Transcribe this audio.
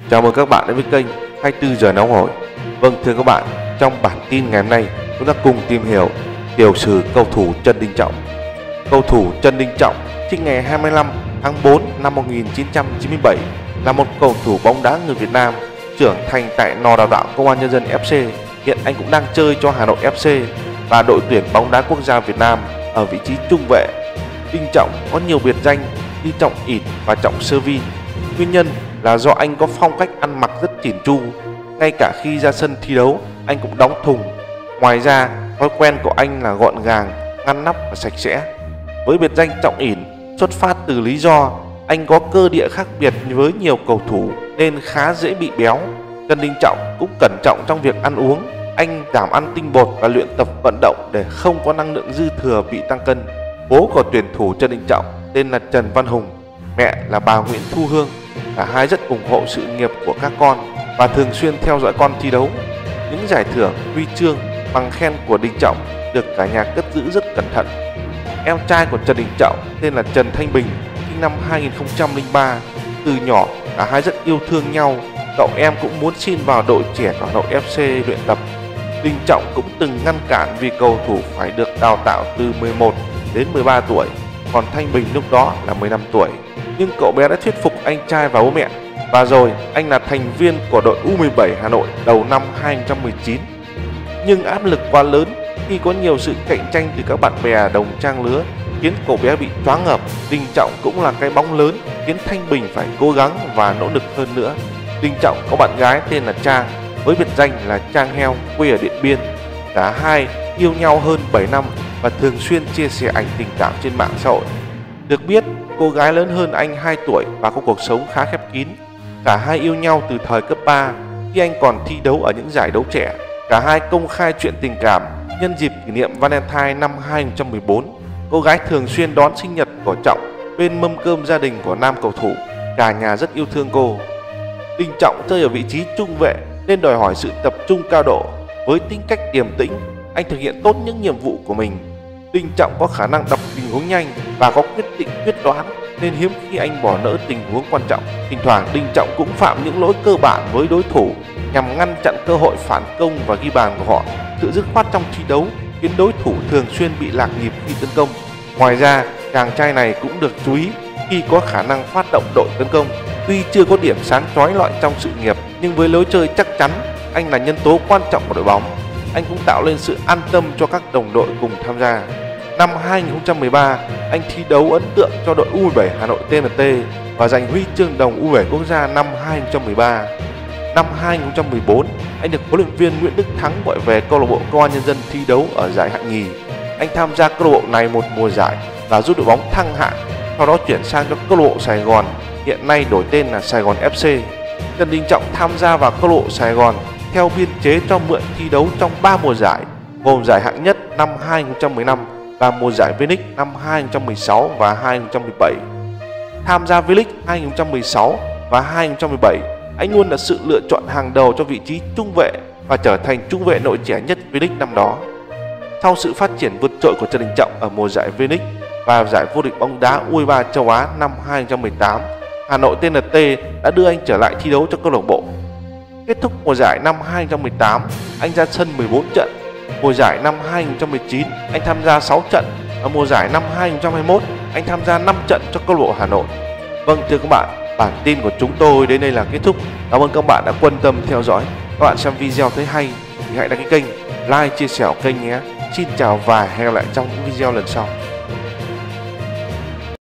Chào mừng các bạn đến với kênh 24 giờ nóng hổi. Vâng, thưa các bạn, trong bản tin ngày hôm nay chúng ta cùng tìm hiểu tiểu sử cầu thủ Trần Đình Trọng. Cầu thủ Trần Đình Trọng sinh ngày 25 tháng 4 năm 1997, là một cầu thủ bóng đá người Việt Nam trưởng thành tại Lò Đào tạo Công an Nhân dân FC. Hiện anh cũng đang chơi cho Hà Nội FC và đội tuyển bóng đá quốc gia Việt Nam ở vị trí trung vệ. Đình Trọng có nhiều biệt danh như Trọng ỉn và Trọng sơ vin. Nguyên nhân là do anh có phong cách ăn mặc rất chỉn chu, ngay cả khi ra sân thi đấu anh cũng đóng thùng. Ngoài ra, thói quen của anh là gọn gàng, ngăn nắp và sạch sẽ. Với biệt danh Trọng ỉn xuất phát từ lý do anh có cơ địa khác biệt với nhiều cầu thủ nên khá dễ bị béo. Trần Đình Trọng cũng cẩn trọng trong việc ăn uống. Anh giảm ăn tinh bột và luyện tập vận động để không có năng lượng dư thừa bị tăng cân. Bố của tuyển thủ Trần Đình Trọng tên là Trần Văn Hùng, mẹ là bà Nguyễn Thu Hương. Cả hai rất ủng hộ sự nghiệp của các con và thường xuyên theo dõi con thi đấu. Những giải thưởng, huy chương, bằng khen của Đình Trọng được cả nhà cất giữ rất cẩn thận. Em trai của Trần Đình Trọng tên là Trần Thanh Bình, sinh năm 2003. Từ nhỏ cả hai rất yêu thương nhau. Cậu em cũng muốn xin vào đội trẻ của Hà Nội FC luyện tập. Đình Trọng cũng từng ngăn cản vì cầu thủ phải được đào tạo từ 11 đến 13 tuổi, còn Thanh Bình lúc đó là 15 tuổi. Nhưng cậu bé đã thuyết phục anh trai và bố mẹ, và rồi anh là thành viên của đội U17 Hà Nội đầu năm 2019. Nhưng áp lực quá lớn khi có nhiều sự cạnh tranh từ các bạn bè đồng trang lứa khiến cậu bé bị choáng ngợp. Đình Trọng cũng là cái bóng lớn khiến Thanh Bình phải cố gắng và nỗ lực hơn nữa. Đình Trọng có bạn gái tên là Trang với biệt danh là Trang Heo, quê ở Điện Biên. Cả hai yêu nhau hơn 7 năm và thường xuyên chia sẻ ảnh tình cảm trên mạng xã hội. Được biết, cô gái lớn hơn anh 2 tuổi và có cuộc sống khá khép kín. Cả hai yêu nhau từ thời cấp 3 khi anh còn thi đấu ở những giải đấu trẻ. Cả hai công khai chuyện tình cảm nhân dịp kỷ niệm Valentine năm 2014. Cô gái thường xuyên đón sinh nhật của Trọng bên mâm cơm gia đình của nam cầu thủ. Cả nhà rất yêu thương cô. Đình Trọng chơi ở vị trí trung vệ nên đòi hỏi sự tập trung cao độ. Với tính cách điềm tĩnh, anh thực hiện tốt những nhiệm vụ của mình. Đình Trọng có khả năng đọc tình huống nhanh và có quyết định quyết đoán nên hiếm khi anh bỏ lỡ tình huống quan trọng. Thỉnh thoảng Đình Trọng cũng phạm những lỗi cơ bản với đối thủ nhằm ngăn chặn cơ hội phản công và ghi bàn của họ. Sự dứt khoát trong thi đấu khiến đối thủ thường xuyên bị lạc nhịp khi tấn công. Ngoài ra, chàng trai này cũng được chú ý khi có khả năng phát động đội tấn công. Tuy chưa có điểm sáng chói lọi trong sự nghiệp, nhưng với lối chơi chắc chắn, anh là nhân tố quan trọng của đội bóng. Anh cũng tạo lên sự an tâm cho các đồng đội cùng tham gia. Năm 2013, anh thi đấu ấn tượng cho đội U17 Hà Nội TNT và giành huy chương đồng U17 quốc gia năm 2013. Năm 2014, anh được huấn luyện viên Nguyễn Đức Thắng gọi về câu lạc bộ Công an Nhân dân thi đấu ở giải hạng nhì. Anh tham gia câu lạc bộ này một mùa giải và giúp đội bóng thăng hạng, sau đó chuyển sang cho câu lạc bộ Sài Gòn, hiện nay đổi tên là Sài Gòn FC. Trần Đình Trọng tham gia vào câu lạc bộ Sài Gòn theo biên chế cho mượn thi đấu trong 3 mùa giải, gồm giải hạng nhất năm 2015 và mùa giải V-League năm 2016 và 2017. Tham gia V-League 2016 và 2017, anh luôn là sự lựa chọn hàng đầu cho vị trí trung vệ và trở thành trung vệ nội trẻ nhất V-League năm đó. Sau sự phát triển vượt trội của Trần Đình Trọng ở mùa giải V-League và giải vô địch bóng đá U23 châu Á năm 2018, Hà Nội TNT đã đưa anh trở lại thi đấu cho câu lạc bộ. Kết thúc mùa giải năm 2018, anh ra sân 14 trận. Mùa giải năm 2019, anh tham gia 6 trận. Và mùa giải năm 2021, anh tham gia 5 trận cho câu lạc bộ Hà Nội. Vâng, thưa các bạn, bản tin của chúng tôi đến đây là kết thúc. Cảm ơn các bạn đã quan tâm theo dõi. Các bạn xem video thấy hay thì hãy đăng ký kênh, like, chia sẻ kênh nhé. Xin chào và hẹn gặp lại trong những video lần sau.